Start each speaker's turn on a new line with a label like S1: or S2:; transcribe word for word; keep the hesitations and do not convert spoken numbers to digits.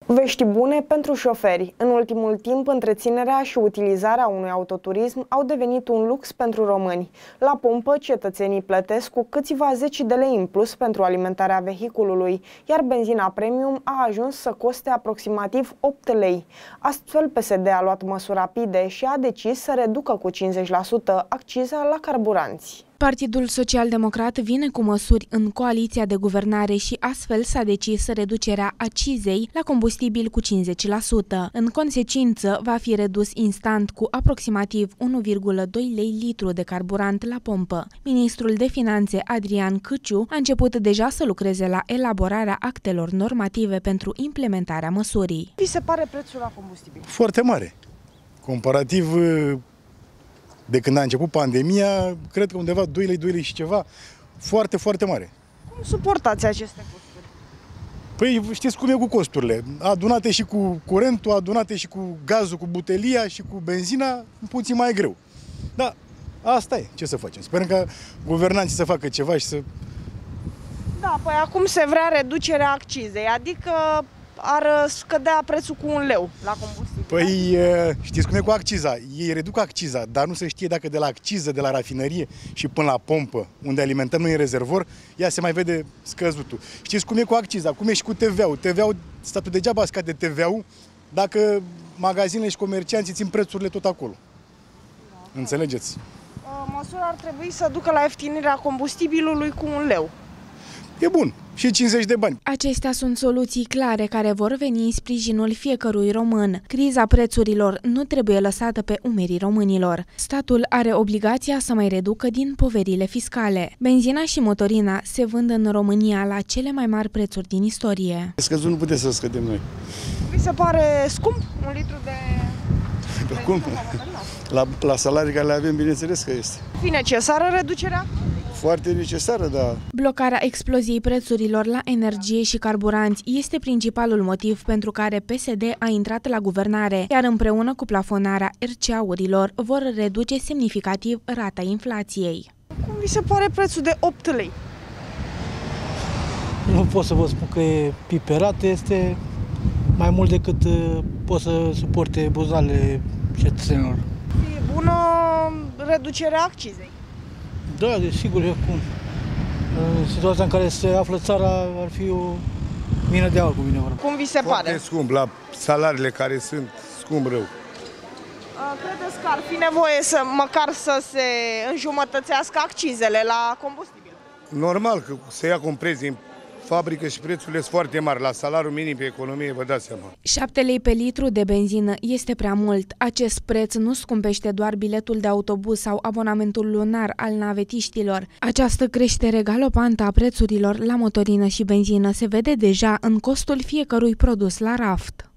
S1: Vești bune pentru șoferi. În ultimul timp, întreținerea și utilizarea unui autoturism au devenit un lux pentru români. La pompă, cetățenii plătesc cu câțiva zeci de lei în plus pentru alimentarea vehiculului, iar benzina premium a ajuns să coste aproximativ opt lei. Astfel, P S D a luat măsuri rapide și a decis să reducă cu cincizeci la sută acciza la carburanți.
S2: Partidul Social-Democrat vine cu măsuri în coaliția de guvernare și astfel s-a decis reducerea accizei la combustibil cu cincizeci la sută. În consecință, va fi redus instant cu aproximativ unu virgulă doi lei litru de carburant la pompă. Ministrul de Finanțe Adrian Câciu a început deja să lucreze la elaborarea actelor normative pentru implementarea măsurii.
S1: Vi se pare prețul la combustibil?
S3: Foarte mare. Comparativ de când a început pandemia, cred că undeva doi lei, doi lei și ceva, foarte, foarte mare.
S1: Cum suportați aceste costuri?
S3: Păi știți cum e cu costurile. Adunate și cu curentul, adunate și cu gazul, cu butelia și cu benzina, puțin mai greu. Dar asta e, ce să facem. Sperăm că guvernanții să facă ceva și să...
S1: Da, păi acum se vrea reducerea accizei, adică ar scădea prețul cu un leu la combustibil.
S3: Păi știți cum e cu acciza. Ei reduc acciza, dar nu se știe dacă de la acciză, de la rafinărie și până la pompă, unde alimentăm noi în rezervor, ea se mai vede scăzutul. Știți cum e cu acciza, cum e și cu T V-ul. T V-ul, statul degeaba scade T V-ul dacă magazinele și comercianții țin prețurile tot acolo. Da. Înțelegeți?
S1: Măsura ar trebui să ducă la ieftinirea combustibilului cu un leu.
S3: E bun. Și cincizeci de bani.
S2: Acestea sunt soluții clare care vor veni în sprijinul fiecărui român. Criza prețurilor nu trebuie lăsată pe umerii românilor. Statul are obligația să mai reducă din poverile fiscale. Benzina și motorina se vând în România la cele mai mari prețuri din istorie.
S3: Scăzut nu putem să scădem noi.
S1: Vi se pare scump un litru de...
S3: de cum? La, la salarii care le avem, bineînțeles că este.
S1: Fi necesară reducerea?
S3: Foarte necesară, da.
S2: Blocarea exploziei prețurilor la energie și carburanți este principalul motiv pentru care P S D a intrat la guvernare, iar împreună cu plafonarea R C A-urilor vor reduce semnificativ rata inflației.
S1: Cum vi se pare prețul de opt lei?
S4: Nu pot să vă spun că e piperat, este mai mult decât pot să suporte buzalele cetățenilor.
S1: E bună reducerea accizei?
S4: Da, desigur, acum. În situația în care se află țara, ar fi o mină de aur, cu mine vorba.
S1: Cum vi se
S5: Foarte
S1: pare?
S5: scump, la salariile care sunt scump rău.
S1: Credeți că ar fi nevoie să măcar să se înjumătățească accizele la combustibil?
S5: Normal că se ia cu un preț din fabrică și prețurile sunt foarte mari. La salariul minim pe economie, vă dați seama.
S2: șapte lei pe litru de benzină este prea mult. Acest preț nu scumpește doar biletul de autobuz sau abonamentul lunar al navetiștilor. Această creștere galopantă a prețurilor la motorină și benzină se vede deja în costul fiecărui produs la raft.